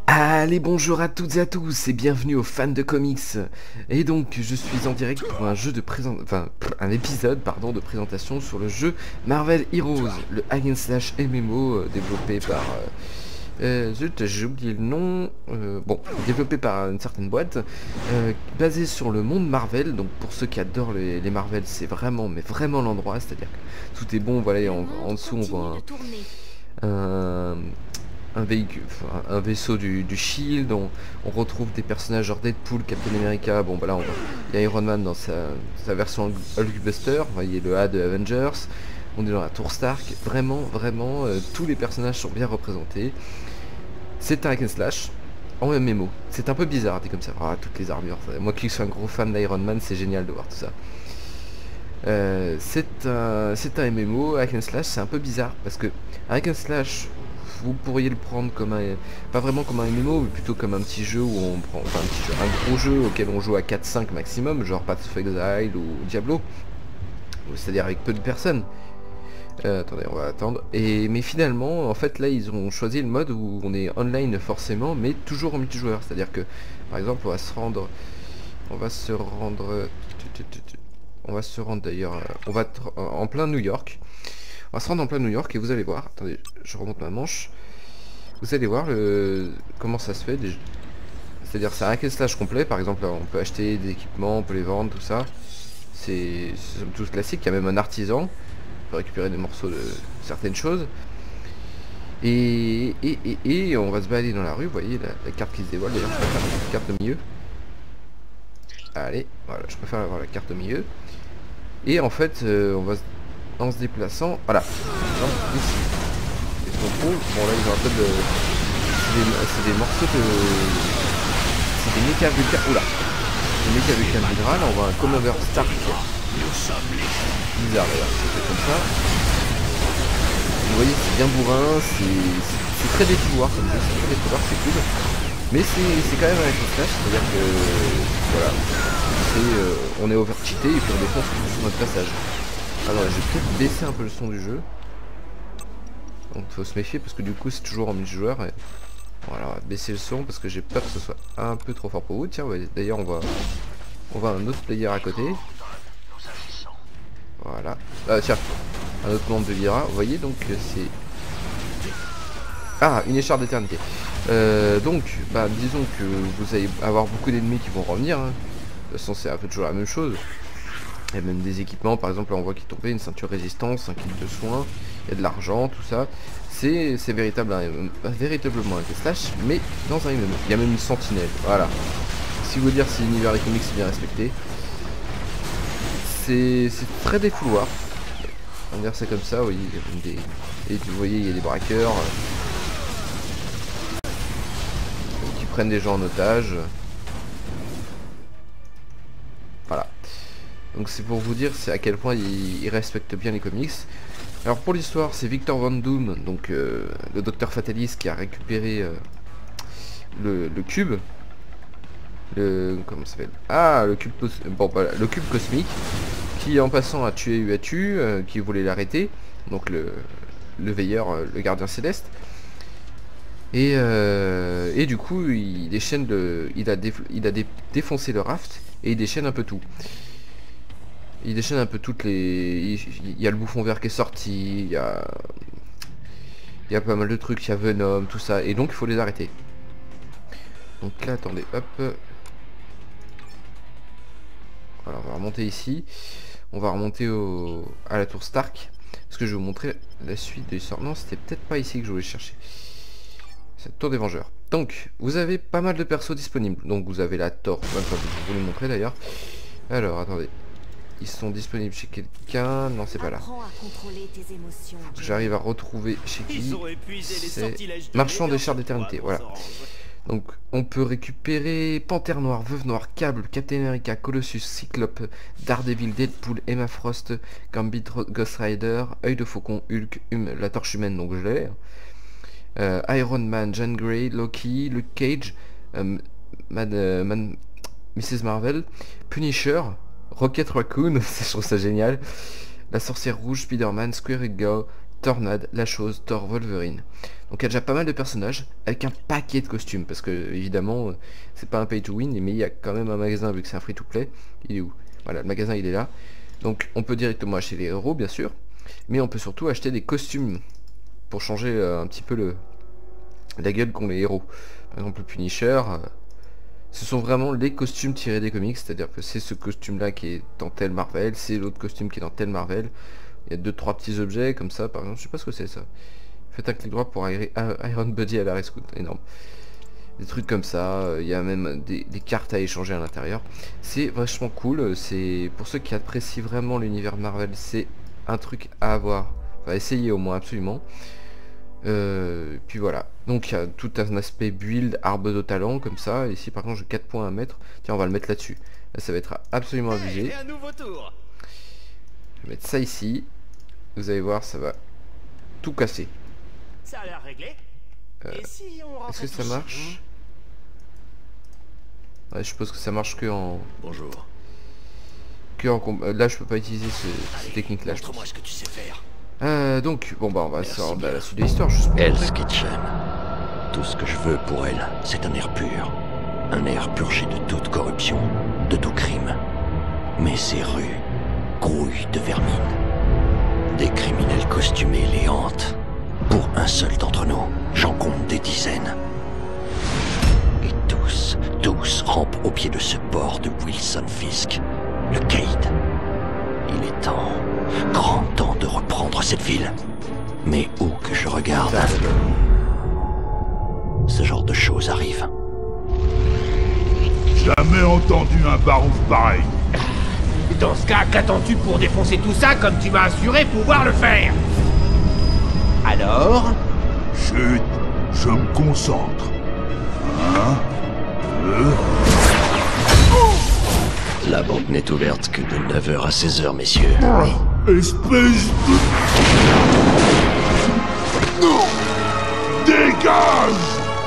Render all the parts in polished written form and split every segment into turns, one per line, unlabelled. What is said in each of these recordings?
Allez, bonjour à toutes et à tous et bienvenue aux fans de comics. Et donc je suis en direct pour un jeu de un épisode pardon de présentation sur le jeu Marvel Heroes, le hack and slash MMO développé par zut, j'ai oublié le nom. Bon, développé par une certaine boîte, basé sur le monde Marvel. Donc pour ceux qui adorent les Marvel, c'est vraiment, mais vraiment l'endroit. C'est-à-dire que tout est bon. Voilà, et en dessous on voit un, un véhicule, un vaisseau du Shield. On retrouve des personnages genre Deadpool, Captain America. Bon, bah là, il y a Iron Man dans sa version Hulkbuster. Vous voyez le A de Avengers. On est dans la tour Stark. Vraiment, vraiment, tous les personnages sont bien représentés. C'est un hack and slash en MMO. C'est un peu bizarre dit comme ça. Ah, toutes les armures. Moi qui suis un gros fan d'Iron Man, c'est génial de voir tout ça. C'est un MMO, hack and slash. C'est un peu bizarre parce que hack and slash, vous pourriez le prendre comme pas vraiment comme un MMO, mais plutôt comme un petit jeu où on prend, enfin un gros jeu auquel on joue à 4-5 maximum, genre Path of Exile ou Diablo, c'est-à-dire avec peu de personnes. Attendez, on va attendre. Mais finalement, en fait, là, ils ont choisi le mode où on est online forcément, mais toujours en multijoueur. C'est-à-dire que, par exemple, on va se rendre d'ailleurs, on va être en plein New York. On va se rendre en plein New York et vous allez voir. Attendez, je remonte ma manche. Vous allez voir comment ça se fait. C'est-à-dire c'est un hack and slash complet. Par exemple, on peut acheter des équipements, on peut les vendre, tout ça. C'est tout classique. Il y a même un artisan. On peut récupérer des morceaux de certaines choses. Et on va se balader dans la rue. Vous voyez la carte qui se dévoile. D'ailleurs, je préfère la carte au milieu. Allez, voilà, je préfère avoir la carte au milieu. Et en fait, en se déplaçant, voilà. Donc, ici. Et ce qu'on trouve, bon là ils ont un peu de... C'est des morceaux de... C'est des méca vulcains. Oula. Des méca vulcains minéral. On voit un Commander Stark. Bizarre d'ailleurs, c'est comme ça. Vous voyez, c'est bien bourrin, c'est très défouloir comme jeu, c'est très défouloir, c'est cool. Mais c'est quand même un hack and slash, c'est-à-dire que voilà, on est over-cheaté et puis on défonce tout sur notre passage. Alors je vais peut-être baisser un peu le son du jeu. Donc faut se méfier parce que du coup c'est toujours en multijoueur. Et... Voilà, on va baisser le son parce que j'ai peur que ce soit un peu trop fort pour vous. Tiens, ouais, d'ailleurs on voit un autre player à côté. Voilà. Ah tiens, un autre membre de l'IRA. Vous voyez donc c'est... Ah, une écharpe d'éternité. Donc, bah disons que vous allez avoir beaucoup d'ennemis qui vont revenir. Hein. De toute façon c'est un peu toujours la même chose. Il y a même des équipements, par exemple là on voit qu'il tombait une ceinture résistance, un kit de soins, il y a de l'argent, tout ça. C'est véritablement un hack and slash, mais dans un MMO. Il y a même une sentinelle, voilà. Si vous dire si l'univers des comics est bien respecté. C'est très défouloir. On va dire c'est comme ça, oui. Et vous voyez, il y a des braqueurs qui prennent des gens en otage. Voilà. Donc c'est pour vous dire c'est à quel point il respecte bien les comics. Alors pour l'histoire, c'est Victor Von Doom, donc le docteur Fatalis qui a récupéré le cube. Comment ça s'appelle? Ah, le cube le cube cosmique qui en passant a tué Uatu qui voulait l'arrêter, donc le veilleur, le gardien céleste. Et du coup il déchaîne il a défoncé le raft et il déchaîne un peu tout. Il déchaîne un peu toutes les... Il y a le bouffon vert qui est sorti, il y a pas mal de trucs, il y a Venom, tout ça, et donc il faut les arrêter. Donc là, attendez, hop. Voilà, on va remonter ici. On va remonter à la tour Stark. Parce que je vais vous montrer la suite de l'histoire. Non, c'était peut-être pas ici que je voulais chercher. Cette tour des Vengeurs. Donc, vous avez pas mal de persos disponibles. Donc vous avez la torche, je vais vous le montrer d'ailleurs. Alors, attendez. Ils sont disponibles chez quelqu'un. Non, c'est pas là. J'arrive à retrouver chez qui. C'est Marchand des chars d'éternité. Voilà. Donc, on peut récupérer Panthère Noire, Veuve Noire, Cable, Captain America, Colossus, Cyclope, Daredevil, Deadpool, Emma Frost, Gambit, Ghost Rider, Œil de Faucon, Hulk, la Torche Humaine, donc je l'ai. Iron Man, Jean Grey, Loki, Luke Cage, Mrs Marvel, Punisher, Rocket Raccoon, je trouve ça génial, la Sorcière Rouge, Spider-Man, Squirrel Girl, Tornade, La Chose, Thor, Wolverine. Donc il y a déjà pas mal de personnages avec un paquet de costumes parce que évidemment c'est pas un pay to win, mais il y a quand même un magasin vu que c'est un free to play. Il est où? Voilà, le magasin il est là. Donc on peut directement acheter les héros bien sûr, mais on peut surtout acheter des costumes pour changer un petit peu la gueule qu'ont les héros. Par exemple le Punisher, ce sont vraiment les costumes tirés des comics, c'est-à-dire que c'est ce costume là qui est dans tel Marvel, c'est l'autre costume qui est dans tel Marvel. Il y a 2-3 petits objets comme ça par exemple, je sais pas ce que c'est ça. Faites un clic droit pour Iron Body à la rescousse, énorme. Des trucs comme ça, il y a même des cartes à échanger à l'intérieur. C'est vachement cool, c'est pour ceux qui apprécient vraiment l'univers Marvel, c'est un truc à avoir, enfin essayer au moins absolument. Puis voilà, donc il y a tout un aspect build, arbre de talent comme ça. Ici par contre j'ai 4 points à mettre, tiens on va le mettre là-dessus. Là ça va être absolument abusé. Je vais mettre ça ici, vous allez voir ça va tout casser.
Ça a l'air réglé.
Est-ce que ça marche? Ouais, je suppose que ça marche que en...
Bonjour.
là je peux pas utiliser cette technique là.
Montre-moi ce que tu sais faire.
Donc, bon bah on va se rendre à la suite de l'histoire.
Hell's Kitchen. Tout ce que je veux pour elle, c'est un air pur. Un air purgé de toute corruption, de tout crime. Mais ces rues grouillent de vermine. Des criminels costumés les hantent. Pour un seul d'entre nous, j'en compte des dizaines. Et tous rampent au pied de ce port de Wilson Fisk, le Cade. Il est temps, grand temps de reprendre cette ville. Mais où que je regarde, ce genre de choses arrive.
Jamais entendu un barouf pareil.
Dans ce cas, qu'attends-tu pour défoncer tout ça comme tu m'as assuré pouvoir le faire? Alors?
Chut, je me concentre. Un, deux...
La banque n'est ouverte que de 9h à 16h, messieurs.
Espèce de... Non! Dégage!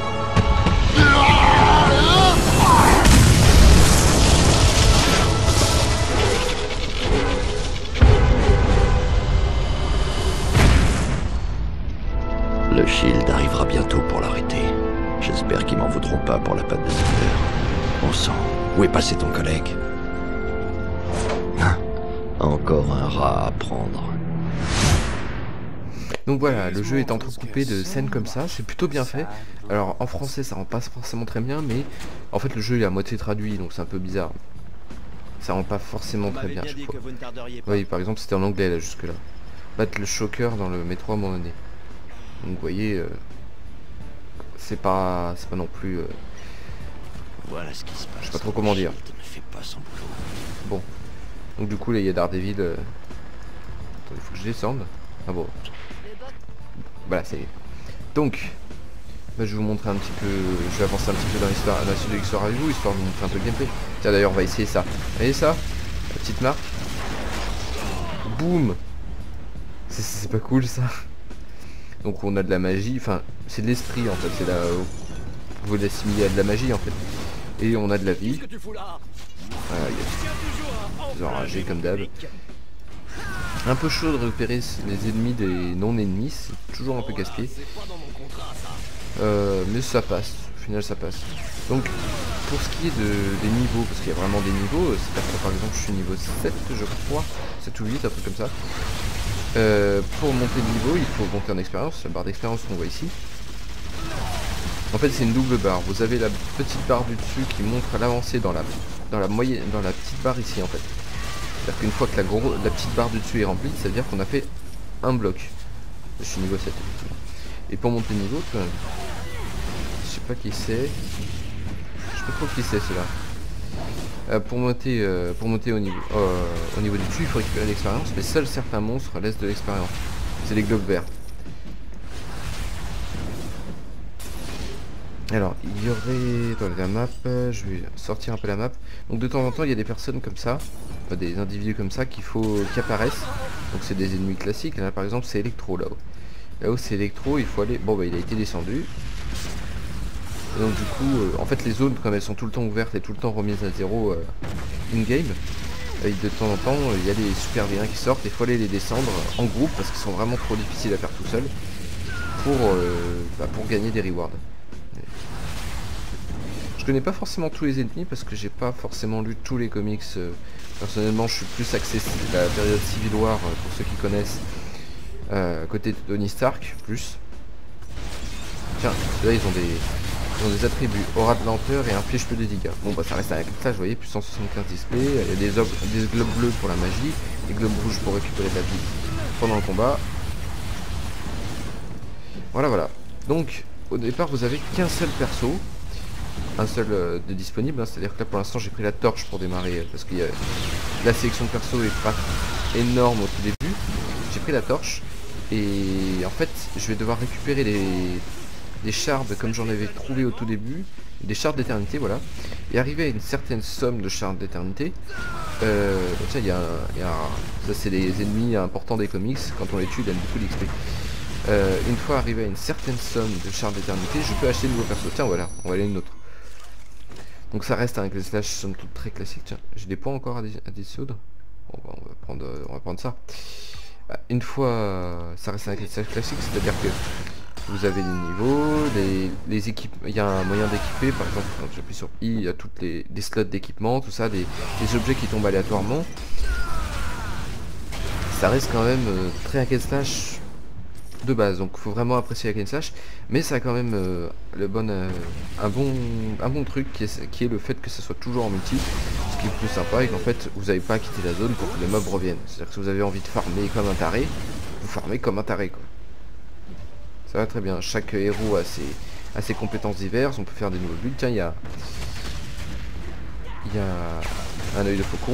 Le Shield arrivera bientôt pour l'arrêter. J'espère qu'ils m'en voudront pas pour la patte de Zephyr. Bon sang, où est passé ton collègue? Encore un rat à prendre.
Donc voilà, le jeu est entrecoupé de scènes comme ça, c'est plutôt bien fait. Alors en français ça rend pas forcément très bien, mais en fait le jeu est à moitié traduit, donc c'est un peu bizarre. Ça rend pas forcément très bien, je crois. Oui, par exemple c'était en anglais là jusque là. Battre le choker dans le métro à un moment donné. Donc vous voyez, c'est pas non plus...
Voilà ce qui se passe.
Je sais pas trop comment dire.
Ne fais pas son boulot.
Bon. Donc du coup là il y a Daredevil. Attends, il faut que je descende. Ah bon. Voilà, c'est... Donc, bah, je vais vous montrer un petit peu... Je vais avancer un petit peu dans l'histoire, la suite de l'histoire avec vous, histoire de vous montrer un peu le gameplay. Tiens d'ailleurs on va essayer ça. Vous voyez ça? La petite marque. Boum. C'est pas cool ça. Donc on a de la magie, enfin c'est de l'esprit en fait, c'est là où vous pouvez l'assimiler à de la magie en fait. Et on a de la vie. Voilà, il y a des enragés comme d'hab. Un peu chaud de repérer les ennemis des non-ennemis, c'est toujours un peu casse-pied. Mais ça passe, au final ça passe. Donc pour ce qui est des niveaux, parce qu'il y a vraiment des niveaux, c'est-à-dire que par exemple je suis niveau 7 je crois, 7 ou 8, un truc comme ça. Pour monter de niveau, il faut monter en expérience, la barre d'expérience qu'on voit ici. En fait c'est une double barre, vous avez la petite barre du dessus qui montre l'avancée dans la petite barre ici en fait. C'est-à-dire qu'une fois que la petite barre du dessus est remplie, ça veut dire qu'on a fait un bloc. Je suis niveau 7 effectivement. Et pour monter de niveau, je sais pas qui c'est. Je sais pas trop qui c'est cela. Pour monter au niveau du dessus, il faut récupérer l'expérience, mais seuls certains monstres laissent de l'expérience. C'est les globes verts. Alors, il y aurait dans la map, je vais sortir un peu la map. Donc de temps en temps, il y a des personnes comme ça, enfin, des individus comme ça qui apparaissent. Donc c'est des ennemis classiques. Là par exemple, c'est Electro là-haut. Là-haut c'est Electro, il faut aller... Bon bah il a été descendu. Et donc du coup, en fait les zones comme elles sont tout le temps ouvertes et tout le temps remises à zéro in-game, Et de temps en temps, il y a des super vilains qui sortent, il faut aller les descendre en groupe parce qu'ils sont vraiment trop difficiles à faire tout seul pour gagner des rewards. Je connais pas forcément tous les ennemis parce que j'ai pas forcément lu tous les comics. Personnellement, je suis plus axé la période Civil War pour ceux qui connaissent, côté de Tony Stark plus. Tiens, là ils ont des attributs, aura de lenteur et inflige peu de dégâts. Bon bah ça reste un ça, vous voyez, plus 175 display, il y a des globes bleus pour la magie, des globes rouges pour récupérer de la vie pendant le combat. Voilà. Donc au départ vous avez qu'un seul perso, un seul de disponible, hein, c'est-à-dire que là pour l'instant j'ai pris la torche pour démarrer parce que la sélection de perso est pas énorme au tout début. J'ai pris la torche et en fait je vais devoir récupérer des shards comme j'en avais trouvé au tout début, des shards d'éternité, voilà, et arriver à une certaine somme de shards d'éternité. Tiens, ça c'est les ennemis importants des comics, quand on les tue ils donnent beaucoup d'XP. Une fois arrivé à une certaine somme de shards d'éternité, je peux acheter de nouveaux persos. Tiens voilà, on va aller une autre. Donc ça reste un slash somme toute très classique. Tiens, j'ai des points encore à dissoudre. Bon, bah, on va prendre ça. Une fois, ça reste un slash classique, c'est-à-dire que vous avez les niveaux, les équipes, il y a un moyen d'équiper, par exemple quand j'appuie sur I, il y a toutes des slots d'équipement, tout ça, des objets qui tombent aléatoirement. Ça reste quand même très hack and slash de base, donc il faut vraiment apprécier hack and slash, mais ça a quand même un bon truc qui est le fait que ça soit toujours en multi, ce qui est plus sympa et qu'en fait vous n'avez pas à quitter la zone pour que les mobs reviennent. C'est-à-dire que si vous avez envie de farmer comme un taré, vous farmez comme un taré quoi. Ça va très bien, chaque héros a ses compétences diverses, on peut faire des nouveaux builds. Tiens, il y a un œil de faucon.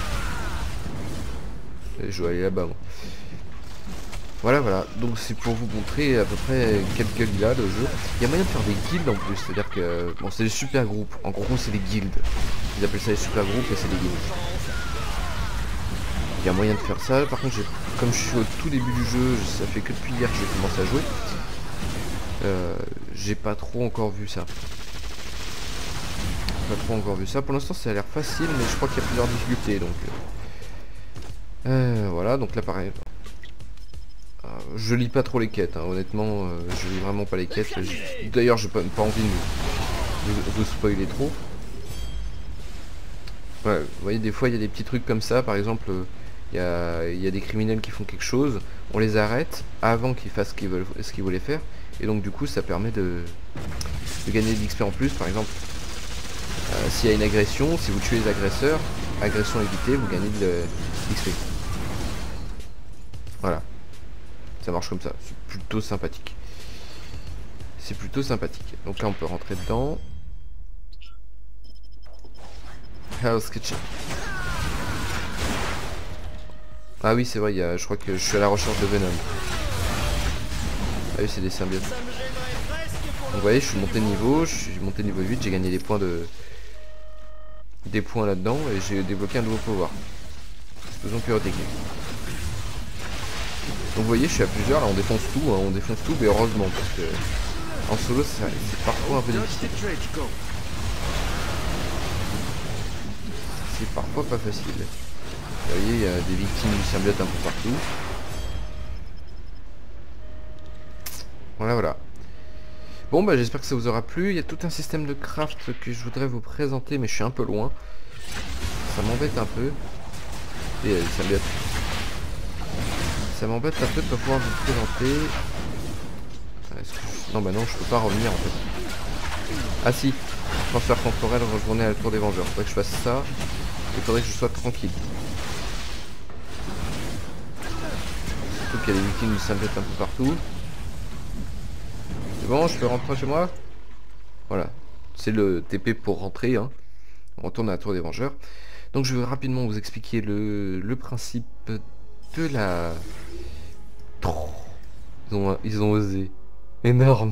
Et je vais aller là-bas. Voilà, donc c'est pour vous montrer à peu près quel guild il a le jeu. Il y a moyen de faire des guildes en plus, c'est-à-dire que, bon c'est des super groupes, en gros c'est des guildes. Ils appellent ça les super groupes et c'est des guildes. Il y a moyen de faire ça, par contre comme je suis au tout début du jeu, ça fait que depuis hier que j'ai commencé à jouer. J'ai pas trop encore vu ça. Pour l'instant ça a l'air facile, mais je crois qu'il y a plusieurs difficultés donc. Voilà, donc là pareil. Je lis pas trop les quêtes, hein. Honnêtement, je lis vraiment pas les quêtes. D'ailleurs j'ai pas envie de vous spoiler trop. Ouais, vous voyez, des fois il y a des petits trucs comme ça, par exemple, il y a des criminels qui font quelque chose, on les arrête avant qu'ils fassent ce qu'ils voulaient faire, et donc du coup ça permet de gagner de l'XP en plus. Par exemple, s'il y a une agression, si vous tuez les agresseurs, agression évitée, vous gagnez de l'XP. Voilà, ça marche comme ça, c'est plutôt sympathique. Donc là on peut rentrer dedans. Hell's Kitchen. Ah oui c'est vrai, je crois que je suis à la recherche de Venom. Ah oui c'est des symbiotes. Donc vous voyez je suis monté de niveau, 8, j'ai gagné des points là-dedans et j'ai débloqué un nouveau pouvoir. Explosion pyrotechnique. Donc vous voyez je suis à plusieurs, là on défonce tout, mais heureusement parce que en solo c'est parfois un peu difficile. C'est parfois pas facile. Vous voyez, il y a des victimes du symbiote un peu partout. Voilà. Bon bah j'espère que ça vous aura plu. Il y a tout un système de craft que je voudrais vous présenter, mais je suis un peu loin. Ça m'embête un peu. Et les symbiotes. Ça m'embête un peu de pas pouvoir vous présenter. Non bah non, je peux pas revenir en fait. Ah si, transfert temporel, retourner à la tour des Vengeurs. Faudrait que je fasse ça. Il faudrait que je sois tranquille. Surtout qu'il y a des victimes du symbiote un peu partout. C'est bon, je peux rentrer chez moi. Voilà, c'est le TP pour rentrer, hein. On retourne à la tour des Vengeurs. Donc je vais rapidement vous expliquer le principe de la... Ils ont osé. Énorme.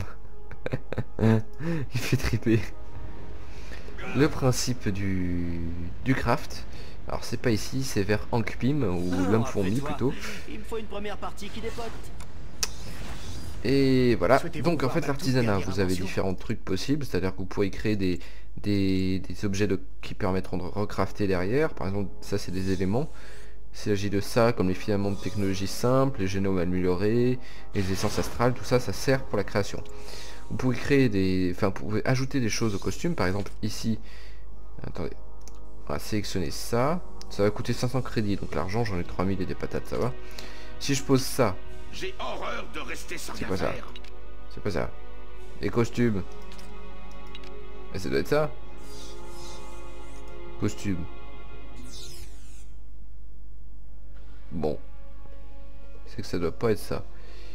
Il fait triper. Le principe du craft. Alors c'est pas ici, c'est vers Hank Pym ou l'homme fourmi plutôt.
Il me faut une première partie qui dépote.
Et voilà, donc en fait l'artisanat, vous avez différents trucs possibles, c'est-à-dire que vous pourrez créer des objets qui permettront de recrafter derrière. Par exemple, ça c'est des éléments. Il s'agit de ça, comme les filaments de technologie simple, les génomes améliorés, les essences astrales, tout ça, ça sert pour la création. Vous pouvez créer vous pouvez ajouter des choses au costume, par exemple ici, attendez, on va sélectionner ça, ça va coûter 500 crédits, donc l'argent j'en ai 3000 et des patates, ça va. Si je pose ça,
j'ai horreur de rester sans
c'est pas ça, c'est pas ça, les costumes, et ça doit être ça, costume. Bon, c'est que ça doit pas être ça.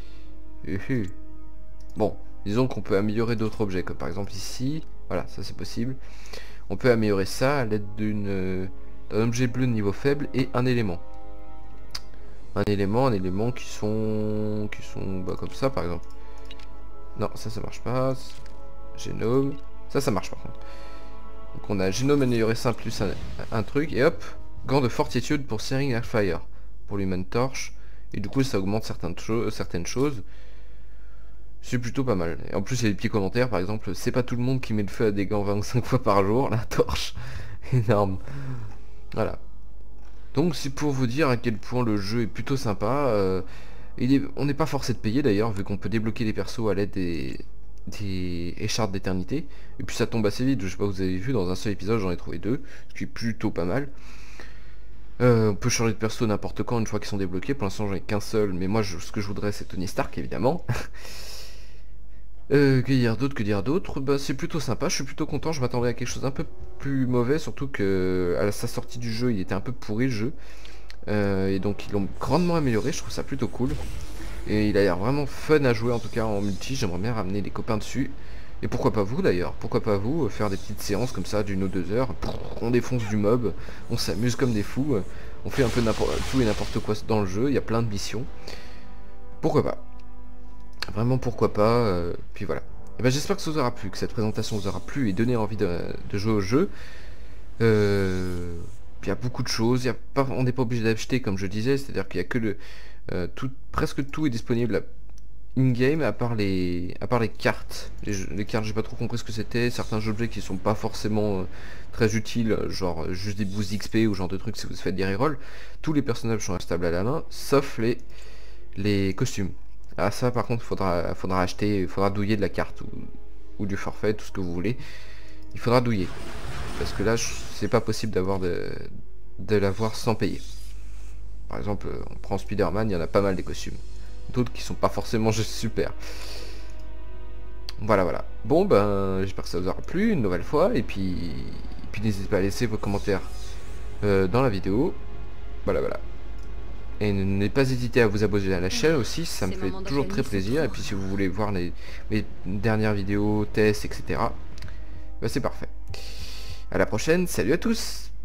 Bon, disons qu'on peut améliorer d'autres objets, comme par exemple ici, voilà, ça c'est possible. On peut améliorer ça à l'aide d'un objet bleu de niveau faible et un élément. Un élément qui sont bah, comme ça par exemple. Non, ça marche pas. Génome, ça marche par contre. Donc on a génome amélioré simple plus un truc, et hop, gant de fortitude pour Searing Hellfire, pour l'Human Torch, et du coup ça augmente certaines choses. C'est plutôt pas mal. Et en plus il y a des petits commentaires, par exemple, c'est pas tout le monde qui met le feu à des gants 25 fois par jour, la torche. Énorme. Voilà. Donc c'est pour vous dire à quel point le jeu est plutôt sympa. On n'est pas forcé de payer d'ailleurs, vu qu'on peut débloquer les persos à l'aide des écharpes d'éternité. Et puis ça tombe assez vite, je sais pas, vous avez vu, dans un seul épisode j'en ai trouvé 2, ce qui est plutôt pas mal. On peut changer de perso n'importe quand une fois qu'ils sont débloqués. Pour l'instant j'en ai qu'un seul, mais moi ce que je voudrais c'est Tony Stark évidemment. Que dire d'autre, bah, c'est plutôt sympa, je suis plutôt content, je m'attendais à quelque chose un peu plus mauvais, surtout que à sa sortie du jeu il était un peu pourri le jeu. Et donc ils l'ont grandement amélioré, je trouve ça plutôt cool. Et il a l'air vraiment fun à jouer, en tout cas en multi, j'aimerais bien ramener les copains dessus. Et pourquoi pas vous d'ailleurs, pourquoi pas vous faire des petites séances comme ça d'1 ou 2 heures, on défonce du mob, on s'amuse comme des fous, on fait un peu tout et n'importe quoi dans le jeu, il y a plein de missions. Pourquoi pas? Vraiment pourquoi pas, puis voilà. Et ben, j'espère que ça vous aura plu, que cette présentation vous aura plu et donné envie de jouer au jeu. Il y a beaucoup de choses, on n'est pas obligé d'acheter comme je disais, c'est-à-dire qu'il y a que presque tout est disponible in-game à part les cartes. Les cartes, j'ai pas trop compris ce que c'était, certains objets qui sont pas forcément très utiles, genre juste des boosts d'XP ou genre de trucs si vous faites des rerolls. Tous les personnages sont instables à la main, sauf les costumes. Ah ça par contre faudra acheter, il faudra douiller de la carte ou du forfait, tout ce que vous voulez. Il faudra douiller. Parce que là c'est pas possible de l'avoir sans payer. Par exemple on prend Spider-Man, il y en a pas mal des costumes. D'autres qui sont pas forcément juste super. Voilà. Bon ben j'espère que ça vous aura plu une nouvelle fois. Et puis n'hésitez pas à laisser vos commentaires dans la vidéo. Voilà. Et n'hésitez pas hésiter à vous abonner à la chaîne aussi, ça me fait toujours très plaisir. Et puis si vous voulez voir mes dernières vidéos, tests, etc. Bah c'est parfait. À la prochaine, salut à tous!